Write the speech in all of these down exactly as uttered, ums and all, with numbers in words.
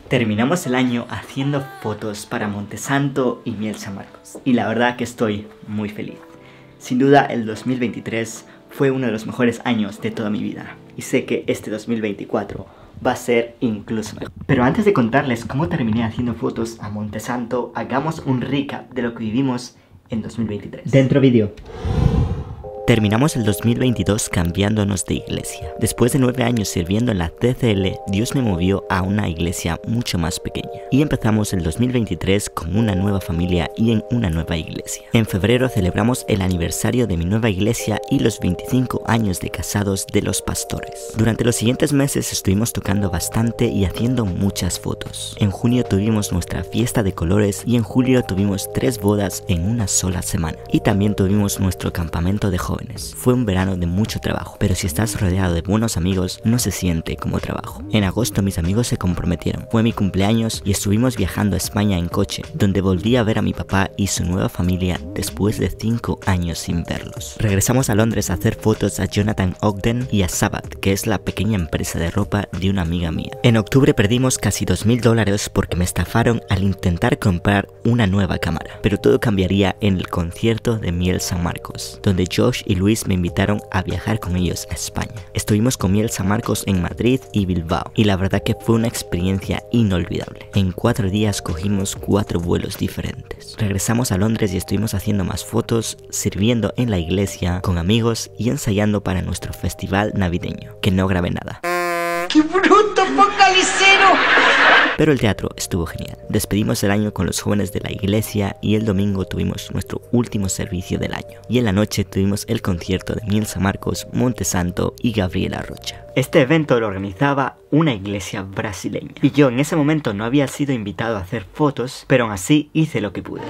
Terminamos el año haciendo fotos para Montesanto y Miel San Marcos, y la verdad que estoy muy feliz. Sin duda el dos mil veintitrés fue uno de los mejores años de toda mi vida, y sé que este dos mil veinticuatro va a ser incluso mejor. Pero antes de contarles cómo terminé haciendo fotos a Montesanto, hagamos un recap de lo que vivimos en dos mil veintitrés. Dentro vídeo. Terminamos el dos mil veintidós cambiándonos de iglesia. Después de nueve años sirviendo en la T C L, Dios me movió a una iglesia mucho más pequeña. Y empezamos el dos mil veintitrés con una nueva familia y en una nueva iglesia. En febrero celebramos el aniversario de mi nueva iglesia y los veinticinco años de casados de los pastores. Durante los siguientes meses estuvimos tocando bastante y haciendo muchas fotos. En junio tuvimos nuestra fiesta de colores y en julio tuvimos tres bodas en una sola semana. Y también tuvimos nuestro campamento de jóvenes. Fue un verano de mucho trabajo, pero si estás rodeado de buenos amigos, no se siente como trabajo. En agosto mis amigos se comprometieron, fue mi cumpleaños y estuvimos viajando a España en coche, donde volví a ver a mi papá y su nueva familia después de cinco años sin verlos. Regresamos a Londres a hacer fotos a Jonathan Ogden y a Sabbath, que es la pequeña empresa de ropa de una amiga mía. En octubre perdimos casi dos mil dólares porque me estafaron al intentar comprar una nueva cámara, pero todo cambiaría en el concierto de Miel San Marcos, donde Josh y Luis me invitaron a viajar con ellos a España. Estuvimos con Miel San Marcos en Madrid y Bilbao, y la verdad que fue una experiencia inolvidable. En cuatro días cogimos cuatro vuelos diferentes. Regresamos a Londres y estuvimos haciendo más fotos, sirviendo en la iglesia, con amigos y ensayando para nuestro festival navideño, que no grabé nada. ¡Qué bruto, focalicero! Pero el teatro estuvo genial. Despedimos el año con los jóvenes de la iglesia y el domingo tuvimos nuestro último servicio del año. Y en la noche tuvimos el concierto de Miel San Marcos, Montesanto y Gabriela Rocha. Este evento lo organizaba una iglesia brasileña. Y yo en ese momento no había sido invitado a hacer fotos, pero aún así hice lo que pude.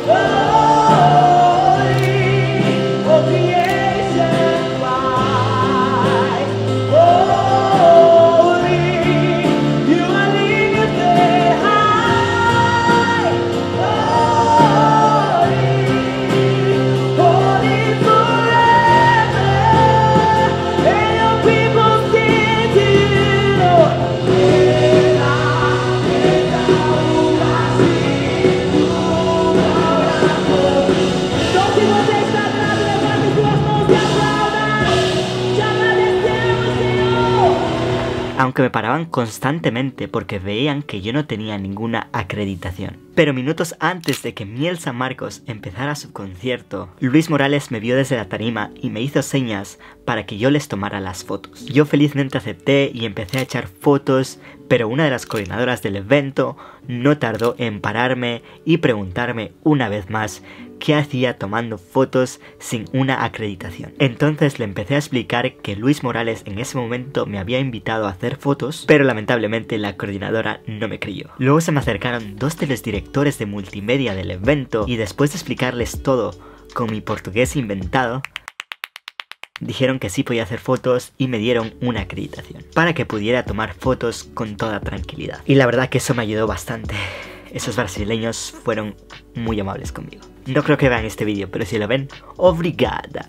Aunque me paraban constantemente porque veían que yo no tenía ninguna acreditación. Pero minutos antes de que Miel San Marcos empezara su concierto, Luis Morales me vio desde la tarima y me hizo señas para que yo les tomara las fotos. Yo felizmente acepté y empecé a echar fotos, pero una de las coordinadoras del evento no tardó en pararme y preguntarme una vez más qué hacía tomando fotos sin una acreditación. Entonces le empecé a explicar que Luis Morales en ese momento me había invitado a hacer fotos, pero lamentablemente la coordinadora no me creyó. Luego se me acercaron dos de los directores de multimedia del evento y después de explicarles todo con mi portugués inventado, dijeron que sí podía hacer fotos y me dieron una acreditación para que pudiera tomar fotos con toda tranquilidad. Y la verdad que eso me ayudó bastante. Esos brasileños fueron muy amables conmigo. No creo que vean este vídeo, pero si lo ven, obrigada.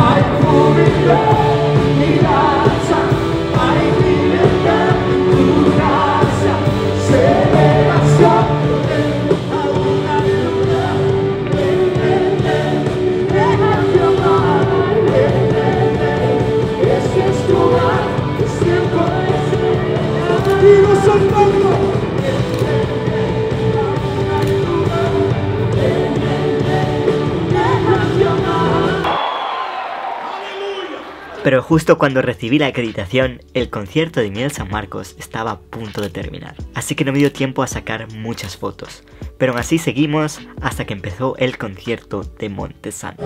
Pero justo cuando recibí la acreditación, el concierto de Miel San Marcos estaba a punto de terminar. Así que no me dio tiempo a sacar muchas fotos. Pero aún así seguimos hasta que empezó el concierto de Montesanto.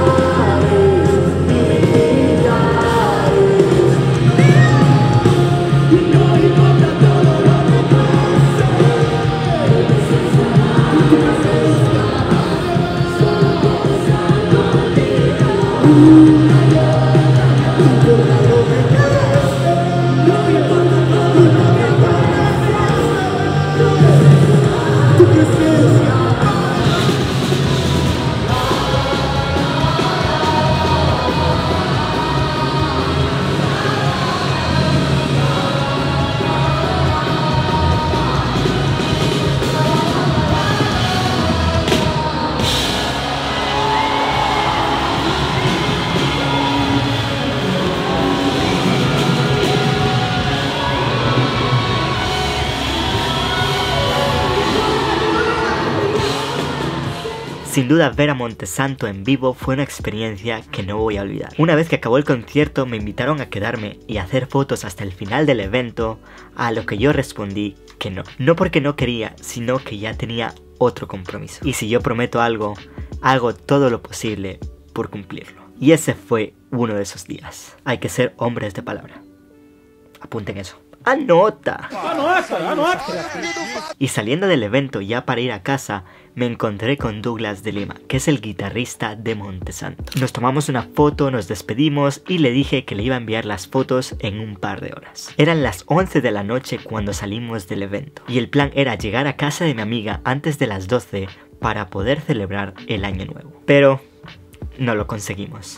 Sin duda ver a Montesanto en vivo fue una experiencia que no voy a olvidar. Una vez que acabó el concierto me invitaron a quedarme y hacer fotos hasta el final del evento, a lo que yo respondí que no. No porque no quería, sino que ya tenía otro compromiso. Y si yo prometo algo, hago todo lo posible por cumplirlo. Y ese fue uno de esos días. Hay que ser hombres de palabra. Apunten eso. ¡Anota! ¡Anota! ¡Anota! Y saliendo del evento ya para ir a casa, me encontré con Douglas de Lima, que es el guitarrista de Montesanto. Nos tomamos una foto, nos despedimos y le dije que le iba a enviar las fotos en un par de horas. Eran las once de la noche cuando salimos del evento, y el plan era llegar a casa de mi amiga antes de las doce para poder celebrar el año nuevo. Pero no lo conseguimos.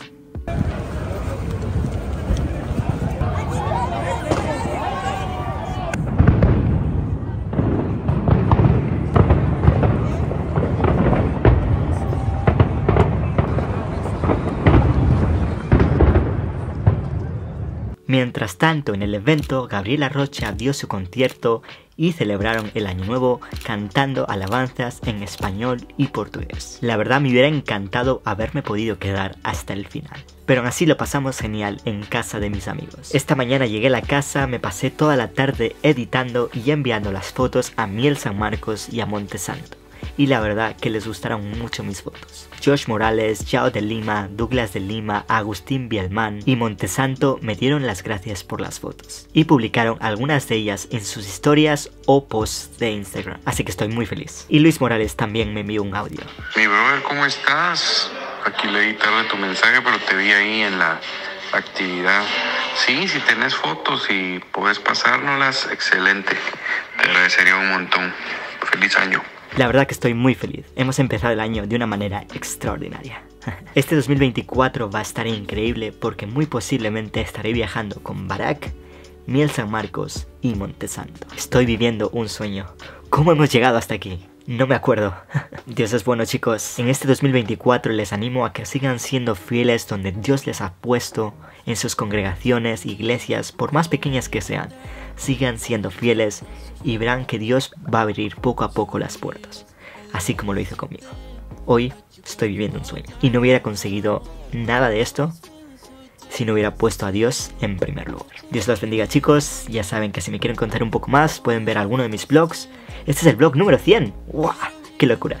Mientras tanto, en el evento, Gabriela Rocha dio su concierto y celebraron el año nuevo cantando alabanzas en español y portugués. La verdad me hubiera encantado haberme podido quedar hasta el final, pero aún así lo pasamos genial en casa de mis amigos. Esta mañana llegué a la casa, me pasé toda la tarde editando y enviando las fotos a Miel San Marcos y a Montesanto. Y la verdad que les gustaron mucho mis fotos. Josh Morales, Yao de Lima, Douglas de Lima, Agustín Bielman y Montesanto me dieron las gracias por las fotos y publicaron algunas de ellas en sus historias o posts de Instagram, así que estoy muy feliz. Y Luis Morales también me envió un audio. Mi brother, ¿cómo estás? Aquí leí tarde tu mensaje, pero te vi ahí en la actividad. Sí, si tenés fotos y puedes pasárnoslas, excelente. Te agradecería un montón. Feliz año. La verdad que estoy muy feliz, hemos empezado el año de una manera extraordinaria. Este dos mil veinticuatro va a estar increíble porque muy posiblemente estaré viajando con Barak, Miel San Marcos y Montesanto. Estoy viviendo un sueño. ¿Cómo hemos llegado hasta aquí? No me acuerdo. Dios es bueno, chicos. En este dos mil veinticuatro les animo a que sigan siendo fieles donde Dios les ha puesto, en sus congregaciones, iglesias, por más pequeñas que sean. Sigan siendo fieles y verán que Dios va a abrir poco a poco las puertas, así como lo hizo conmigo. Hoy estoy viviendo un sueño y no hubiera conseguido nada de esto si no hubiera puesto a Dios en primer lugar. Dios los bendiga, chicos. Ya saben que si me quieren contar un poco más pueden ver alguno de mis vlogs. Este es el vlog número cien. ¡Wow! ¡Qué locura!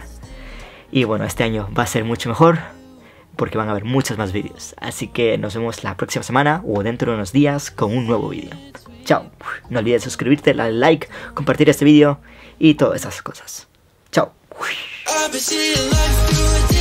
Y bueno, este año va a ser mucho mejor porque van a haber muchos más vídeos. Así que nos vemos la próxima semana o dentro de unos días con un nuevo vídeo. Chao. No olvides suscribirte, darle like, compartir este vídeo y todas esas cosas. Chao.